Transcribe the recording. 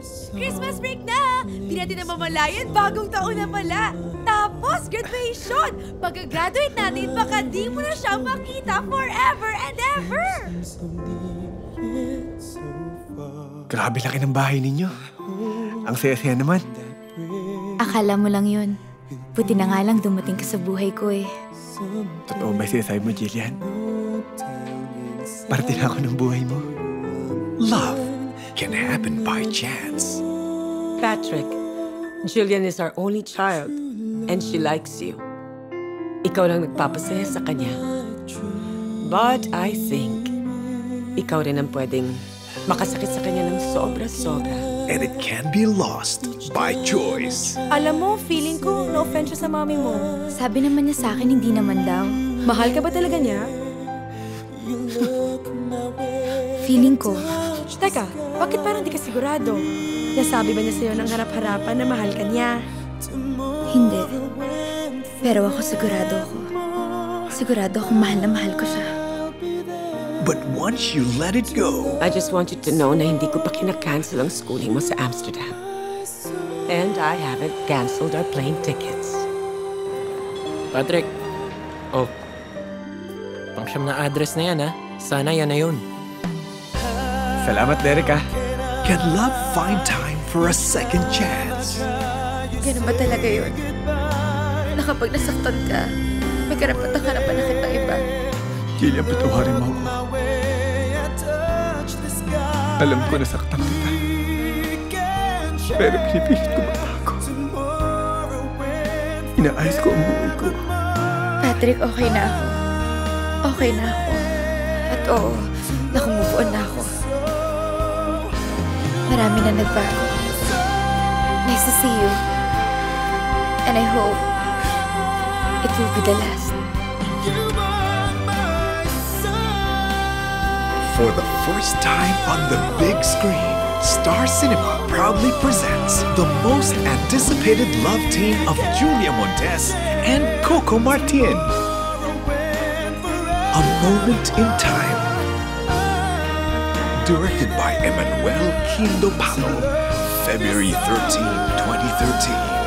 Christmas break na! Di natin na mamalayan, bagong taon na pala. Tapos, graduation! Pagka-graduate natin, baka di mo na siya makita forever and ever! Grabe laki ng bahay ninyo. Ang saya-saya naman. Akala mo lang yun. Buti na nga lang dumating ka sa buhay ko eh. Totoo ba sinasabi mo, Jillian? Parte na ako ng buhay mo. Love can happen by chance. Patrick, Jillian is our only child and she likes you. Ikaw lang nagpapasaya sa kanya. But I think ikaw rin ang pwedeng makasakit sa kanya ng sobra-sobra. And it can be lost by choice. Alam mo, feeling ko na-offend siya sa mami mo. Sabi naman niya sa akin, hindi naman daw. Mahal ka ba talaga niya? Feeling ko. Teka, bakit parang di ka sigurado? Nasabi ba niya sa'yo ng harap-harapan na mahal ka niya? Hindi. Pero ako sigurado ako. Sigurado akong mahal na mahal ko siya. But once you let it go, I just want you to know na hindi ko pa kinakancel ang schooling mo sa Amsterdam. And I haven't canceled our plane tickets. Patrick. Oh. Pang-siyam na address na yan, ha? Sana yan na yun. Salamat, Derek, ha? can love find time for a second chance? Ganun ba talaga yun? Na kapag nasaktan ka, may karapatang harapan na kitang iba. Jillian, patawarin mo ako. Alam ko nasaktan kita. Pero pinipilit ko magbago. Inaayos ko ang buhay ko. Patrick, okay na ako. Okay na ako. At oo, nakumove on na ako. Marami na nagbago. Nice to see you. And I hope it will be the last. For the first time on the big screen, Star Cinema proudly presents the most anticipated love team of Julia Montes and Coco Martin. A Moment in Time. Directed by Emmanuel Quindopalo, February 13, 2013.